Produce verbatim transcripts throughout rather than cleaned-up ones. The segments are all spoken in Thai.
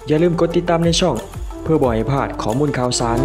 อย่าลืมกดติดตามในช่องเพื่อบ่ให้พลาดข้อมูลข่าวสาร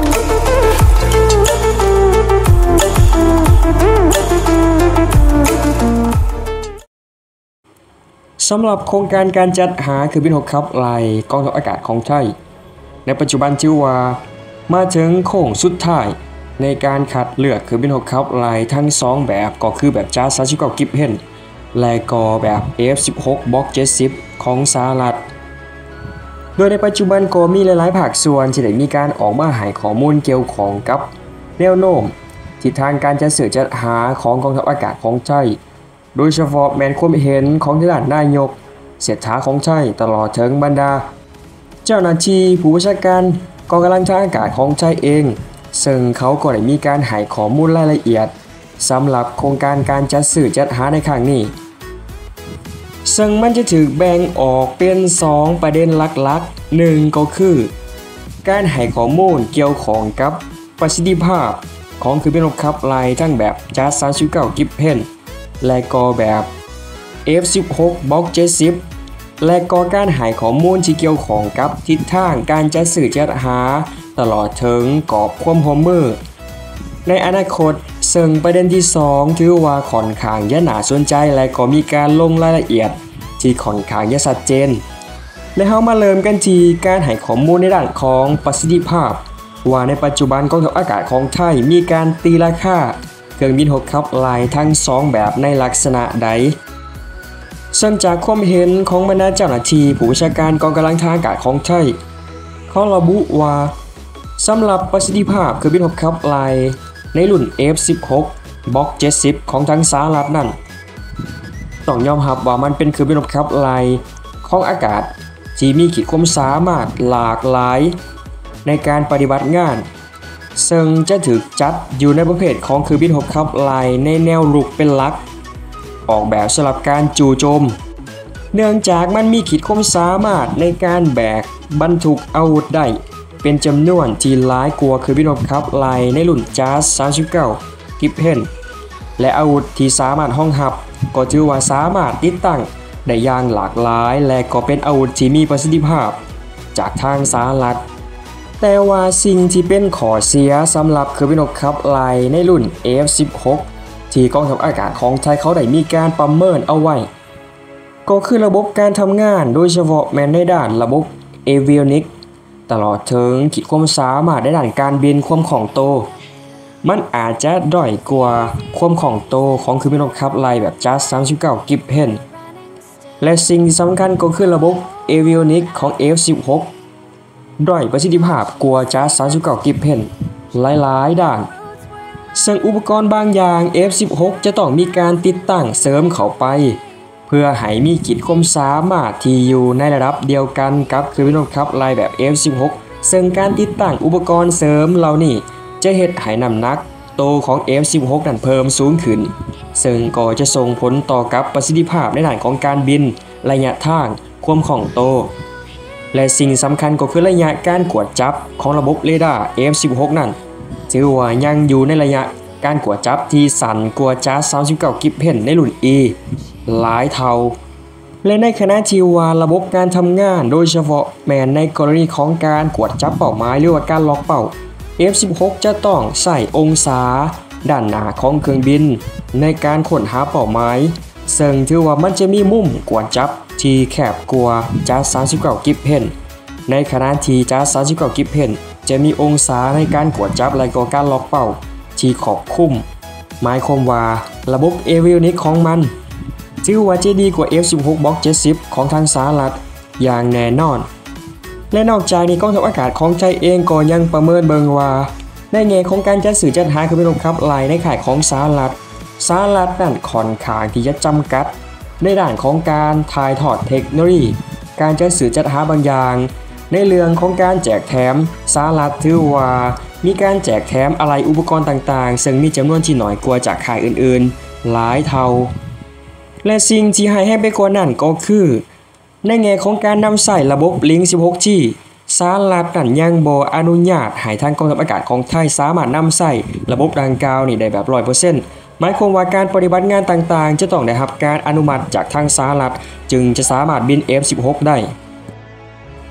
สำหรับโครงการการจัดหาเครื่องบินหกขับไล่กองทัพอากาศของไทยในปัจจุบันชื่อว่ามาถึงโค้งสุดท้ายในการคัดเลือกเครื่องบินหกขับไล่ทั้งสองแบบก็คือแบบจาร์จสามสิบเก้ากิฟเพนและก็แบบ เอ เอฟ สิบหก Block เจ็ดสิบของสหรัฐโดยในปัจจุบันก็มีหลายๆภาคส่วนที่ได้มีการออกมาให้ข้อมูลเกี่ยวข้องกับแนวโน้มทิศทางการจัดซื้อจัดหาของกองทัพอากาศของไทยโดยเฉพาะแมนความเห็นของทางด้านนายกเศรษฐาของไทยตลอดถึงบรรดาเจ้าหน้าที่ผู้บัญชาการกองกำลังทางอากาศของไทยเองซึ่งเขาก็ได้มีการให้ข้อมูลรายละเอียดสำหรับโครงการการจัดซื้อจัดหาในครั้งนี้ซึ่งมันจะถูกแบ่งออกเป็นสองประเด็นหลักๆหนึ่งก็คือการให้ข้อมูลเกี่ยวข้องกับประสิทธิภาพของเครื่องบินรบขับไล่ทั้งแบบจาร์จสามสิบเก้ากิฟเพนและก็แบบ เอ เอฟ สิบหก Block เจ็ดสิบและก็การให้ข้อมูลที่เกี่ยวข้องกับทิศทางการจัดซื้อจัดหาตลอดถึงกรอบความร่วมมือในอนาคตซึ่งประเด็นที่สองถือว่าค่อนข้างจะน่าสนใจและก็มีการลงรายละเอียดที่ค่อนข้างจะชัดเจนและเฮามาเริ่มกันที่การให้ข้อมูลในด้านของประสิทธิภาพว่าในปัจจุบันกองทัพอากาศของไทยมีการตีราคาเครื่องบินหกขับไล่ทั้งสองแบบในลักษณะใดซึ่งจากความเห็นของบรรดาเจ้าหน้าที่ผู้บัญชาการกองกำลังทางอากาศของไทยเขาระบุว่าสำหรับประสิทธิภาพเครื่องบินหกขับไล่ในรุ่น เอ เอฟ สิบหก Block เจ็ดสิบของทางสหรัฐนั้นต้องยอมรับว่ามันเป็นเครื่องบินรบขับไล่ของอากาศที่มีขีดความสามารถหลากหลายในการปฏิบัติงานซึ่งจะถูกจัดอยู่ในประเภทของเครื่องบินรบขับไล่ในแนวรุกเป็นหลักออกแบบสำหรับการจู่โจมเนื่องจากมันมีขีดความสามารถในการแบกบรรทุกอาวุธได้เป็นจำนวนที่หลายกว่าเครื่องบินรบขับไล่ในรุ่นจาร์จสามสิบเก้ากิฟเพนและอาวุธที่สามารถรองรับก็ถือว่าสามารถติดตั้งได้อย่างหลากหลายและก็เป็นอาวุธที่มีประสิทธิภาพจากทางสหรัฐแต่ว่าสิ่งที่เป็นข้อเสียสำหรับเครื่องบินรบขับไล่ในรุ่น เอ เอฟ สิบหก ที่กองทัพอากาศของไทยเขาได้มีการประเมินเอาไว้ก็คือระบบการทำงานโดยเฉพาะแม้ในด้านระบบเอเวียนิกตลอดถึงขีดความสามารถในด้านการบินความคล่องตัวมันอาจจะด้อยกว่าความคล่องตัวของเครื่องบินรบขับไล่แบบจาร์จสามสิบเก้ากิฟเพนและสิ่งที่สำคัญก็คือระบบเอวิโอนิกของ เอ เอฟ สิบหก ด้อยประสิทธิภาพกว่าจาร์จสามสิบเก้ากิฟเพนหลายๆด้านซึ่งอุปกรณ์บางอย่าง เอ เอฟ สิบหก จะต้องมีการติดตั้งเสริมเข้าไปเพื่อให้มีขีดความสามารถที่อยู่ในระดับเดียวกันกับเครื่องบินรบขับไล่แบบ เอ เอฟ สิบหก ซึ่งการติดตั้งอุปกรณ์เสริมเหล่านี้จะเฮ็ดให้น้ำหนักโตของ เอ เอฟ สิบหก นั้นเพิ่มสูงขึ้นซึ่งก็จะส่งผลต่อกับประสิทธิภาพในด้านของการบินระยะทางความคล่องตัวและสิ่งสำคัญก็คือระยะการกวดจับของระบบเรดาร์ เอ เอฟ สิบหก นั้นถือว่ายังอยู่ในระยะการกวดจับที่สั้นกว่าจาร์จสามสิบเก้ากิฟเพนในรุ่น E หลายเท่าและในขณะที่ว่าระบบการทำงานโดยเฉพาะแม้ในกรณีของการกวดจับเป้าหมายหรือว่าการล็อกเป้า เอ เอฟ สิบหก จะต้องใส่องศาด้านหน้าของเครื่องบินในการค้นหาเป้าหมายซึ่งถือว่ามันจะมีมุมกวดจับที่แคบกว่าจาร์จสามสิบเก้ากิฟเพนในขณะที่จาร์จสามสิบเก้ากิฟเพนจะมีองศาในการกวดจับและก็การล็อกเป้าที่ขอบคุมหมายความว่าระบบเอวิโอนิกของมันถือว่าจะดีกว่า เอ เอฟ สิบหก Block เจ็ดสิบของทางสหรัฐอย่างแน่นอนและนอกจากนี้กองทัพอากาศของไทยเองก็ยังประเมินเบิ่งว่าในแง่ของการจัดซื้อจัดหาเครื่องบินรบขับไล่ในข่ายของสหรัฐสหรัฐนั้นค่อนข้างที่จะจำกัดในด้านของการถ่ายทอดเทคโนโลยีการจัดซื้อจัดหาบางอย่างในเรื่องของการแจกแถมสหรัฐถือว่ามีการแจกแถมอะไรอุปกรณ์ต่างๆซึ่งมีจำนวนที่น้อยกว่าจากข่ายอื่นๆหลายเท่าและสิ่งที่ให้ให้ไปกว่านั้นก็คือในแง่ของการนำใส่ระบบลิง สิบหก จี สหรัฐนั้นยังบ่อนุญาตให้ทางกองทัพอากาศของไทยสามารถนำใส่ระบบดังกล่าวนี่ได้แบบ ร้อยเปอร์เซ็นต์ หมายความว่าการปฏิบัติงานต่างๆจะต้องได้รับการอนุมัติจากทางสหรัฐจึงจะสามารถบิน เอ เอฟ สิบหก ได้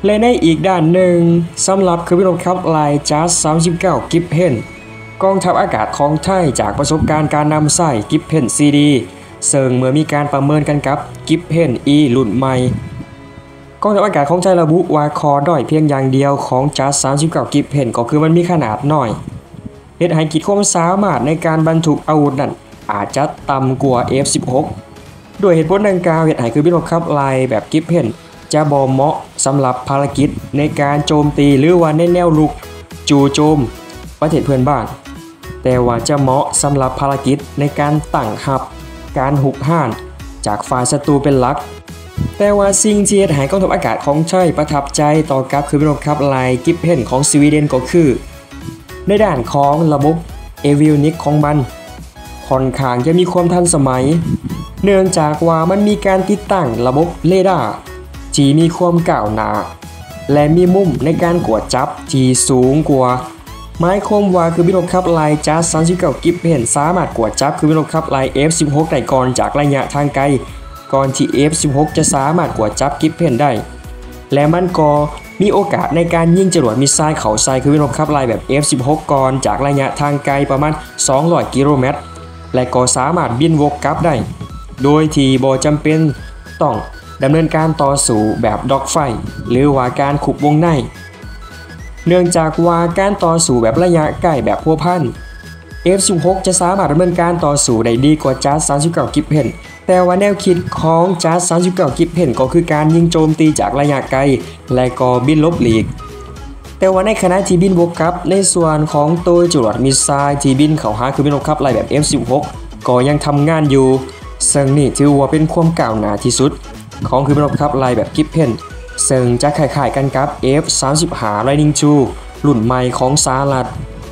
และในอีกด้านหนึ่งสำหรับเครื่องบินรบขับลายจัสสามสิบเก้ากิฟเพนกองทัพอากาศของไทยจากประสบการณ์การนำใส่กิฟเพนซีดีซึ่งเมื่อมีการประเมินกันกับกิฟเพนอีรุ่นใหม่กองทัพอากาศของไทยระบุว่าคอด้อยเพียงอย่างเดียวของจัสสามสิบเก้ากิฟเพนก็คือมันมีขนาดน้อยเฮ็ดให้ขีดความสามารถในการบรรทุกอาวุธนั้นอาจจะต่ำกว่า เอฟ สิบหก ด้วยเหตุผลดังกล่าวเฮ็ดให้เครื่องบินรบขับลายแบบกิฟเพนจะบ่เหมาะสำหรับภารกิจในการโจมตีหรือว่าในแนวรุกจู่โจมประเทศเพื่อนบ้านแต่ว่าจะเหมาะสำหรับภารกิจในการตั้งรับการหุกห้านจากฝ่ายศัตรูเป็นหลักแต่ว่าสิ่งที่เฮ็ดให้กองทัพอากาศของไทยประทับใจต่อกับเครื่องบินรบขับลายกิฟเพนของสวีเดนก็คือในด้านของระบบเอวิวนิกของมันค่อนข้างจะมีความทันสมัยเนื่องจากว่ามันมีการติดตั้งระบบเรดาร์ที่มีความก้าวหน้าและมีมุมในการกวดจับที่สูงกว่าหมายความว่าเครื่องบินรบขับลายจัสสามสิบเก้ากิฟเพนสามารถกวดจับเครื่องบินรบขับลาย เอฟ สิบหก ได้ก่อนจากระยะทางไกลก่อนที่ เอฟ สิบหก จะสามารถกวดจับกิฟเพนได้และมันก็มีโอกาสในการยิงจรวดมิสไซล์เข้าใส่เครื่องบินรบขับลายแบบ เอฟ สิบหก ก่อนจากระยะทางไกลประมาณสองร้อยกิโลเมตรและก็สามารถบินวกกลับได้โดยที่บ่จำเป็นต้องดำเนินการต่อสู้แบบด็อกไฟหรือว่าการขุบวงในเนื่องจากว่าการต่อสู้แบบระยะใกล้แบบพัวพัน เอฟ สิบหก จะสามารถดำเนินการต่อสู้ได้ดีกว่าจัสสามสิบเก้ากิฟเพนแต่ว่าแนวคิดของจัสสามสิบเก้ากิฟเพนก็คือการยิงโจมตีจากระยะไกลและก็บินลบหลีกแต่ว่าในขณะที่บินวกกลับในส่วนของตัวจรวดมิสไซล์ที่บินเข้าหาเครื่องบินรบขับลายแบบ เอฟ สิบหก ก็ยังทำงานอยู่ซึ่งนี่ถือว่าเป็นความก้าวหน้าที่สุดของเครื่องบินรบขับลายแบบกิฟเพนซึ่งจะคล้ายๆกันกับ เอฟ สามสิบห้า Lightning ทู รุ่นใหม่ของสหรัฐ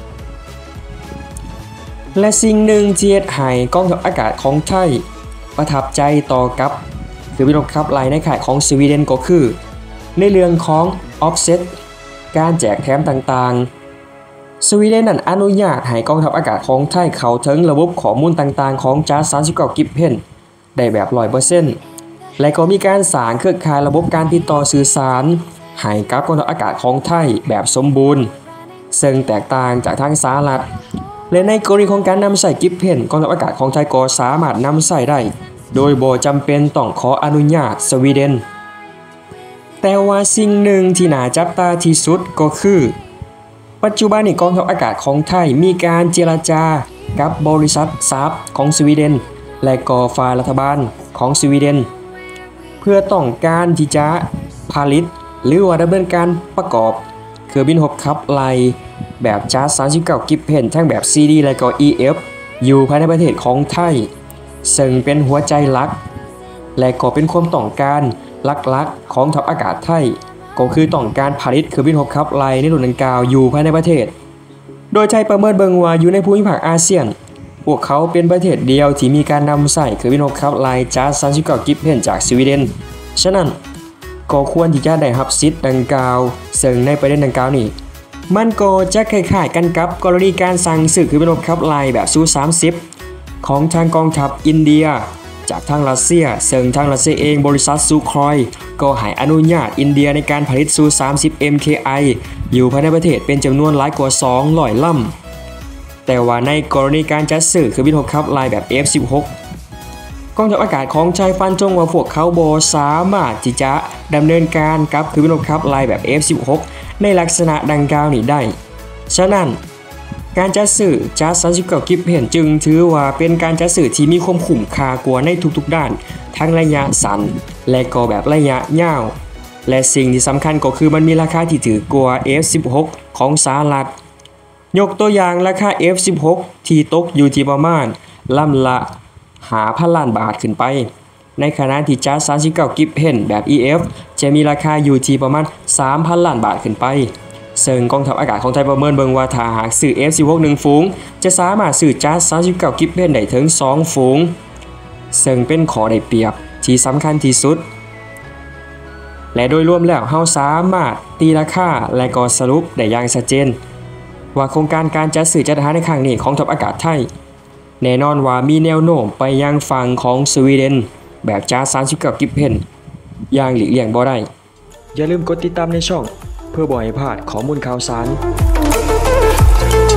และสิ่งหนึ่งที่เฮ็ดให้กองทัพอากาศของไทยประทับใจต่อกับเครื่องบินรบขับลายในค่ายของสวีเดนก็คือในเรื่องของ Offset การแจกแถมต่างๆสวีเดนนั้นอนุญาตให้กองทัพอากาศของไทยเข้าถึงระบบข้อมูลต่างๆของจัสสามสิบเก้ากิฟเพนได้แบบ ร้อยเปอร์เซ็นต์ และก็มีการสร้างเครือข่ายระบบการติดต่อสื่อสารให้กับกองทัพอากาศของไทยแบบสมบูรณ์ซึ่งแตกต่างจากทางสหรัฐและในกรณีของการนำใส่กิฟเพนกองทัพอากาศของไทยก็สามารถนำใส่ได้โดยบ่จำเป็นต้องขออนุญาตสวีเดนแต่ว่าสิ่งหนึ่งที่น่าจับตาที่สุดก็คือปัจจุบันนี้กองทัพอากาศของไทยมีการเจรจากับบริษัทซับของสวีเดนและก็ฝ่ายรัฐบาลของสวีเดนเพื่อต้องการที่จะผลิตหรือว่าดำเนินการประกอบเครื่องบินรบขับลายแบบจัสสามสิบเก้ากิฟเพนทั้งแบบ ซี ดี และก็ อี เอฟ อยู่ภายในประเทศของไทยซึ่งเป็นหัวใจหลักและก็เป็นความต้องการหลักๆของทัพอากาศไทยก็คือต้องการผลิตเครื่องบินรบขับลายในรุ่นดังกล่าวอยู่ภายในประเทศโดยไทยประเมินเบิ่งว่าอยู่ในภูมิภาคอาเซียนพวกเขาเป็นประเทศเดียวที่มีการนำใส่เครื่องบินรบขับลายจัสสามสิบเก้ากิฟเพนจากสวีเดนฉะนั้นก็ควรที่จะได้รับสิทธิ์ดังกล่าวซึ่งในประเด็นดังกล่าวนี้มันก็จะคล้ายๆกันกับกรณีการสั่งซื้อเครื่องบินรบขับลายแบบซู สามสิบของทางกองทัพอินเดียจากทางรัสเซียซึ่งทางรัสเซียเองบริษัทซูครอยก็ให้อนุญาตอินเดียในการผลิตซู สามสิบ เอ็ม เค ไอ อยู่ภายในประเทศเป็นจำนวนหลายกว่าสองร้อยลำแต่ว่าในกรณีการจัดซื้อเครื่องบินรบขับลายแบบ เอฟ สิบหก กองทัพอากาศของไทยฟันธงว่าพวกเขาบ่สามารถที่จะดำเนินการกับเครื่องบินรบขับลายแบบ เอฟ สิบหก ในลักษณะดังกล่าวนี้ได้ฉะนั้นการจัดซื้อจัสสามสิบเก้ากิฟเพนจึงถือว่าเป็นการจัดซื้อที่มีความคุ้มค่ากว่าในทุกๆด้านทั้งระยะสั้นและก็แบบระยะยาวและสิ่งที่สำคัญก็คือมันมีราคาที่ถือกว่า เอฟ สิบหก ของสหรัฐยกตัวอย่างราคา เอฟ สิบหก ที่ตกอยู่ที่ประมาณลำละห้าพันล้านบาทขึ้นไปในขณะที่จัสสามสิบเก้ากิฟเพนแบบ อี เอฟ จะมีราคาอยู่ที่ประมาณ สามพันล้านบาทขึ้นไปซึ่งกองทัพอากาศของไทยประเมินเบิ่งว่าถ้าหากซื้อ เอฟ สิบหก หนึ่งฝูงจะสามารถซื้อจัสสามสิบเก้ากิฟเพนได้ถึงสองฝูงซึ่งเป็นข้อได้เปรียบที่สำคัญที่สุดและโดยรวมแล้วเฮาสามารถตีราคาและก็สรุปได้อย่างชัดเจนว่าโครงการการจัดซื้อจัดหาในครั้งนี้ของทัพอากาศไทยแน่นอนว่ามีแนวโน้มไปยังฝั่งของสวีเดนแบบจัสสามสิบเก้ากิฟเพนอย่างหลีกเลี่ยงบ่ได้อย่าลืมกดติดตามในช่องเพื่อบ่ให้พลาดข้อมูลข่าวสาร